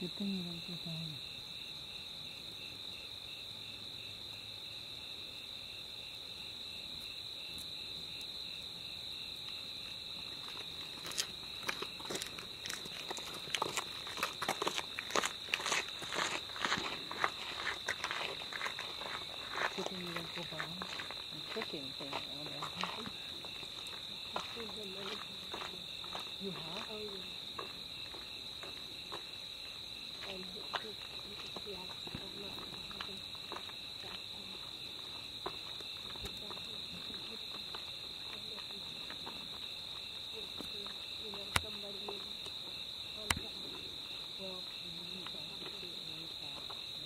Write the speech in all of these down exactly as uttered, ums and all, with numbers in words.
Good thing you don't get down. Good thing you don't go down and cook anything around there. You have? Oh, yeah. And he, he, he asked for my husband back home. You know, somebody in contact. Well, you need to actually do it really fast.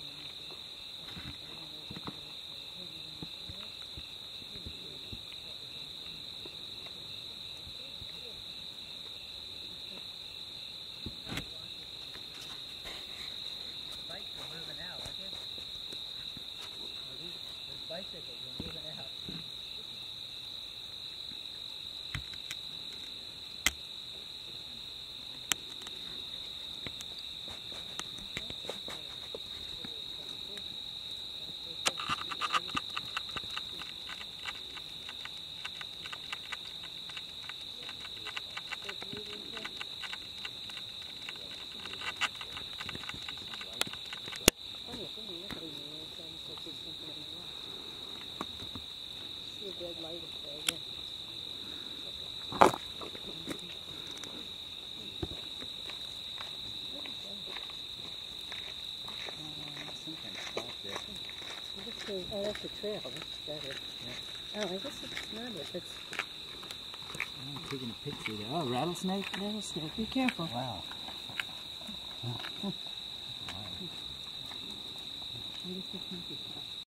Bikes are moving out, aren't they? Those bicycles are moving out. See a dead light up there, yeah. Oh, that's a trail. That's better. Yeah. Oh, I guess it's not if it's. I'm taking a picture there. Oh, rattlesnake? Rattlesnake. Be careful. Wow. What if it's